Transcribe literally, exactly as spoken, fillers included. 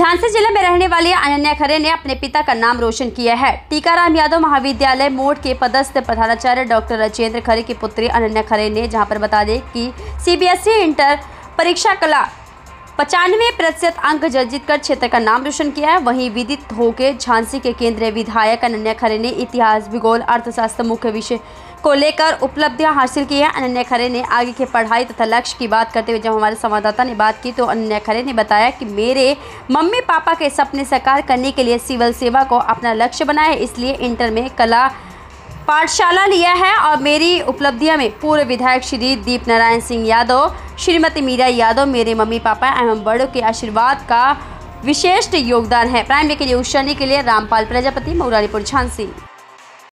झांसी जिले में रहने वाली अनन्या खरे ने अपने पिता का नाम रोशन किया है। टीकाराम यादव महाविद्यालय मोड़ के पदस्थ प्रधानाचार्य डॉक्टर राजेंद्र खरे की पुत्री अनन्या खरे ने जहां पर बता दें कि सीबीएसई इंटर परीक्षा कला पचानवे प्रतिशत अंक अर्जित कर क्षेत्र का नाम रोशन किया है। वहीं विदित होकर झांसी के केंद्रीय विधायक अनन्या खरे ने इतिहास, भूगोल, अर्थशास्त्र मुख्य विषय को लेकर उपलब्धियां हासिल की है। अनन्या खरे ने आगे की पढ़ाई तथा लक्ष्य की बात करते हुए जब हमारे संवाददाता ने बात की तो अनन्या खरे ने बताया कि मेरे मम्मी पापा के सपने साकार करने के लिए सिविल सेवा को अपना लक्ष्य बनाया है, इसलिए इंटर में कला पाठशाला लिया है और मेरी उपलब्धियों में पूर्व विधायक श्री दीप नारायण सिंह यादव, श्रीमती मीरा यादव, मेरे मम्मी पापा एवं बड़ों के आशीर्वाद का विशेष योगदान है। प्राइम के लिए उस के लिए रामपाल प्रजापति, मऊरानीपुर, झांसी।